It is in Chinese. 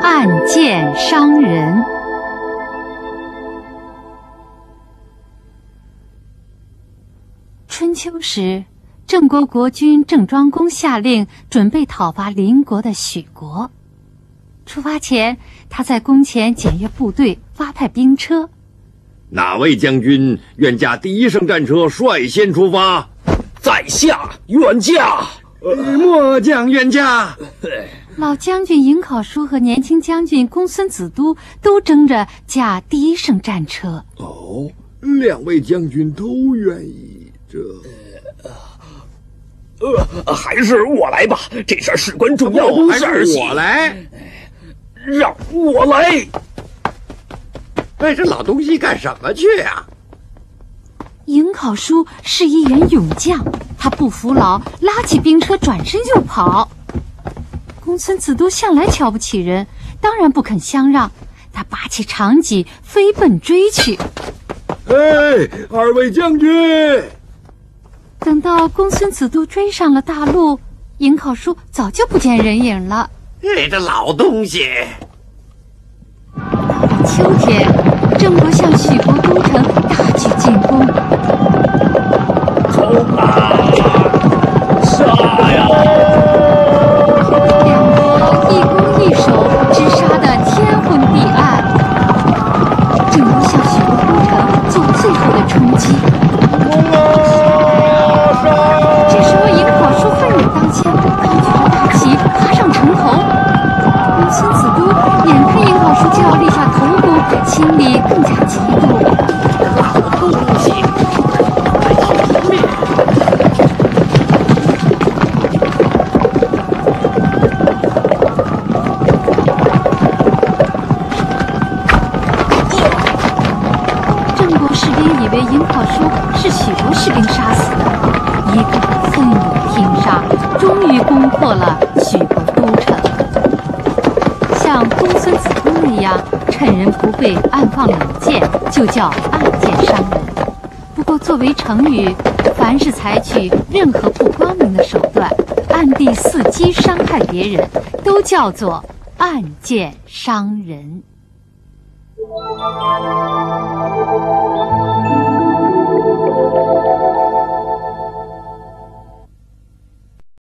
暗箭伤人。春秋时，郑国国君郑庄公下令准备讨伐邻国的许国。出发前，他在宫前检阅部队，发派兵车。 哪位将军愿驾第一乘战车率先出发？ 在下愿驾。 末将愿驾。 老将军颍考叔和年轻将军公孙子都都争着驾第一乘战车。 哦，两位将军都愿意， 还是我来吧，这事儿事关重要，事儿细。 我来， 让我来。 带着老东西干什么去啊？ 颍考叔是一员勇将，他不服老，拉起兵车转身就跑。公孙子都向来瞧不起人，当然不肯相让，他拔起长戟飞奔追去。 二位将军！ 等到公孙子都追上了大路，颍考叔早就不见人影了。 这老东西！ 到了秋天，郑国向许国都城大举进攻。 冲啊！杀呀！ 两国一攻一守，直杀得天昏地暗。郑国向许国都城做最后的冲击。这时候颍考叔愤怒当前，高举着大旗爬上城头。公孙子都眼看颍考叔就要立下头功，心里更加嫉妒。 老东西，来听命！ 郑国士兵以为颍考叔是许国士兵杀死的，一个个奋勇拼杀，终于攻破了许国都城。像公孙子都那样趁人不备暗放冷箭，就叫暗箭伤人。不过作为成语，凡是采取任何不光明的手段，暗地伺机伤害别人，都叫做暗箭伤人。